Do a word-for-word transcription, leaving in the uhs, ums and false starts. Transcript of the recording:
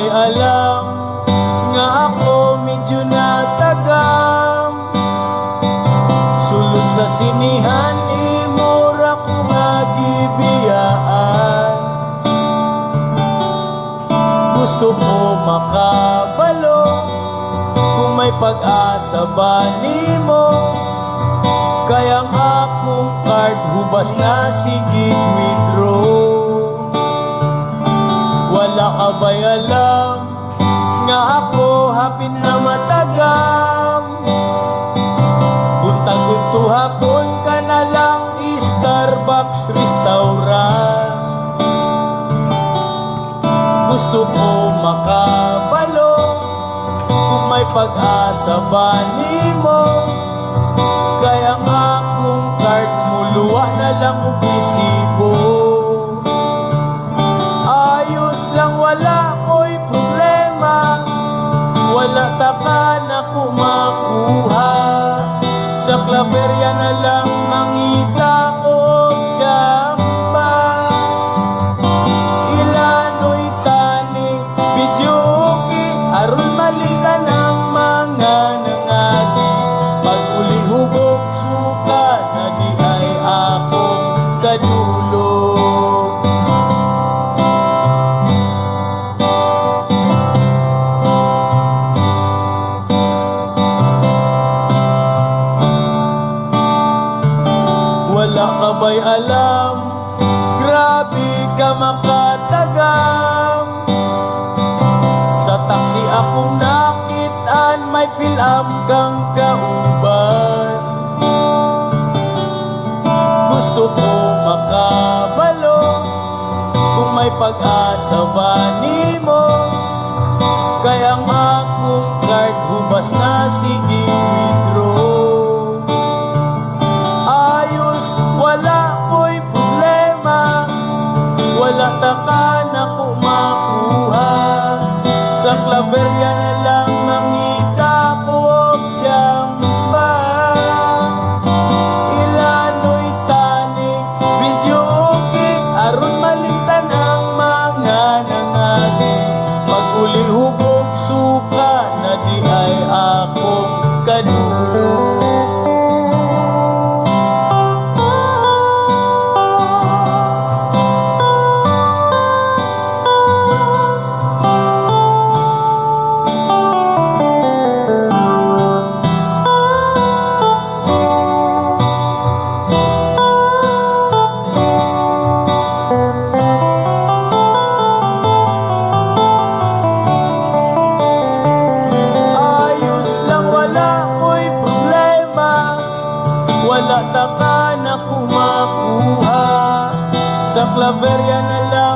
ba'y alam nga ako medyo natagam? Sulod sa sinihan, imura ko nga gibiyaan. Gusto ko makabalo kung may pag-asa ba nimo. Kaya ang akong card hubas na, sige withdraw. Wala ka ba'y alam nga ako hapit na matagam? Buntag-bunto hapon ka na lang Starbucks restaurant. Gusto ko makabalo kung may pag-asa ba nimo. Kaya ang akong card muluwa na lang o resibo. Ayos lang, wala ko'y problema. Wala takan ako makuha. Sa Claveria na lang mangita ko tsamba. Ilano'y taning bidyuki, aron malika ng mga nangati. Pag uli hubog suka na di ay akong kadulo. Wala ka ba'y alam, grabe ka makatagam? Sa taxi akong nakitaan, may film kang kauban. Gusto ko makabalo kung may pag-asa ba nimo. Kaya ang akong card hubas na, sige withdraw. Wala ko'y problema, wala takan ako makuha. Sa Claveria na lang mangita ko og tsamba. Ilano'y taning bidyuki, aron malimtan ang mga nangati. Pag uli hubog suka na di ay akong kadulo. Wala takan ako makuha. Sa Claveria na lang